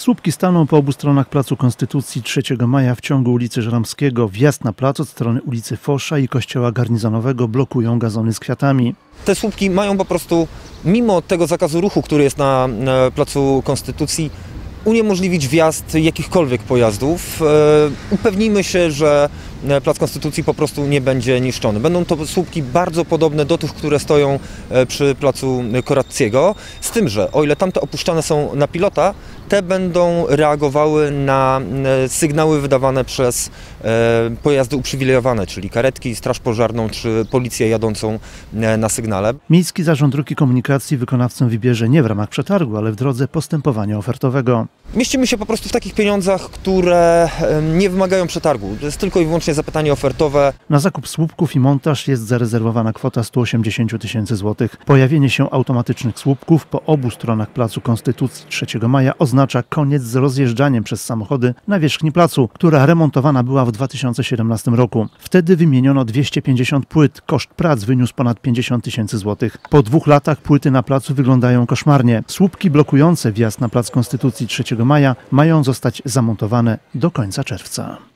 Słupki staną po obu stronach Placu Konstytucji 3 maja w ciągu ulicy Żeromskiego. Wjazd na plac od strony ulicy Fosza i Kościoła Garnizonowego blokują gazony z kwiatami. Te słupki mają po prostu, mimo tego zakazu ruchu, który jest na Placu Konstytucji, uniemożliwić wjazd jakichkolwiek pojazdów. Upewnijmy się, że Plac Konstytucji po prostu nie będzie niszczony. Będą to słupki bardzo podobne do tych, które stoją przy Placu Korackiego, z tym, że o ile tamte opuszczane są na pilota, te będą reagowały na sygnały wydawane przez pojazdy uprzywilejowane, czyli karetki, straż pożarną czy policję jadącą na sygnale. Miejski Zarząd Dróg i Komunikacji wykonawcę wybierze nie w ramach przetargu, ale w drodze postępowania ofertowego. Mieścimy się po prostu w takich pieniądzach, które nie wymagają przetargu. To jest tylko i wyłącznie zapytanie ofertowe. Na zakup słupków i montaż jest zarezerwowana kwota 180 tysięcy złotych. Pojawienie się automatycznych słupków po obu stronach Placu Konstytucji 3 maja oznacza koniec z rozjeżdżaniem przez samochody na wierzchni placu, która remontowana była w 2017 roku. Wtedy wymieniono 250 płyt. Koszt prac wyniósł ponad 50 tysięcy złotych. Po 2 latach płyty na placu wyglądają koszmarnie. Słupki blokujące wjazd na Plac Konstytucji 3 maja mają zostać zamontowane do końca czerwca.